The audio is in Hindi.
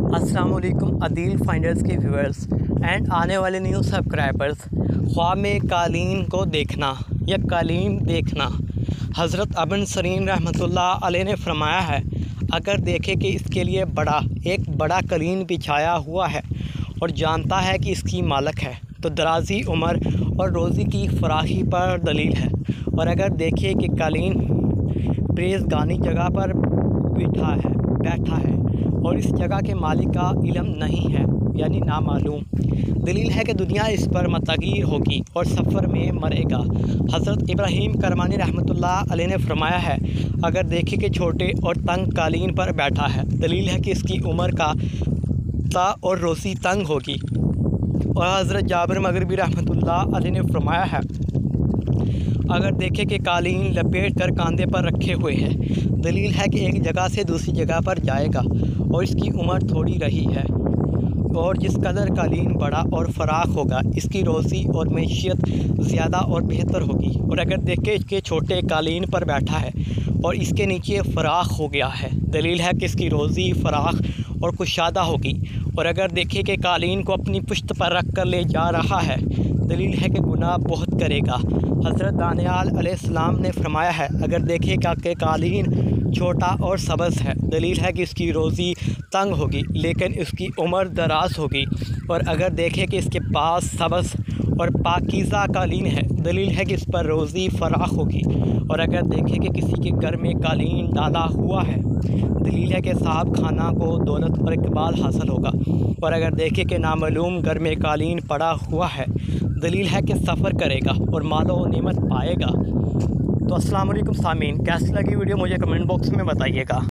अस्सलाम वालेकुम अदील फाइंडर्स के व्यूअर्स एंड आने वाले न्यू सब्सक्राइबर्स। ख्वाब में कालीन को देखना या कालीन देखना। हज़रत अबन सरीन रहमतुल्लाह अलैह ने फरमाया है, अगर देखे कि इसके लिए एक बड़ा कालीन बिछाया हुआ है और जानता है कि इसकी मालिक है, तो दराज़ी उम्र और रोज़ी की फराही पर दलील है। और अगर देखे कि कालीन परहेज़गानी जगह पर बैठा है और इस जगह के मालिक का इल्म नहीं है, यानी नामालूम, दलील है कि दुनिया इस पर मतगीर होगी और सफ़र में मरेगा। हज़रत इब्राहीम करमानी रहमतुल्लाह अलैह ने फरमाया है, अगर देखे कि छोटे और तंग कालीन पर बैठा है, दलील है कि इसकी उम्र का और रोज़ी तंग होगी। और हज़रत जाबिर मगरिबी रहमतुल्लाह अलैह ने फरमाया है, अगर देखे कि कालीन लपेट कर कांधे पर रखे हुए है, दलील है कि एक जगह से दूसरी जगह पर जाएगा और इसकी उम्र थोड़ी रही है। और जिस कदर कालीन बड़ा और फराख होगा, इसकी रोज़ी और मैशियत ज़्यादा और बेहतर होगी। और अगर देखे कि छोटे कालीन पर बैठा है और इसके नीचे फराख हो गया है, दलील है कि इसकी रोज़ी फराख और कुशादा होगी। और अगर देखे कि कालीन को अपनी पुश्त पर रख कर ले जा रहा है, दलील है कि गुनाह बहुत करेगा। हज़रत दानियाल अलैहिस्सलाम ने फरमाया है, अगर देखे कि कालीन छोटा और सब्ज़ है, दलील है कि इसकी रोज़ी तंग होगी लेकिन इसकी उम्र दराज होगी। और अगर देखे कि इसके पास सब्ज़ और पाकीज़ा कालीन है, दलील है कि इस पर रोज़ी फराख होगी। और अगर देखे कि किसी के घर में कालीन डाला हुआ है, दलील है कि साहब खाना को दौलत और इकबाल हासिल होगा। और अगर देखे कि नामालूम घर में कालीन पड़ा हुआ है, दलील है कि सफ़र करेगा और मालो नेमत पाएगा। तो अस्सलाम वालेकुम सामीन, कैसी लगी वीडियो मुझे कमेंट बॉक्स में बताइएगा।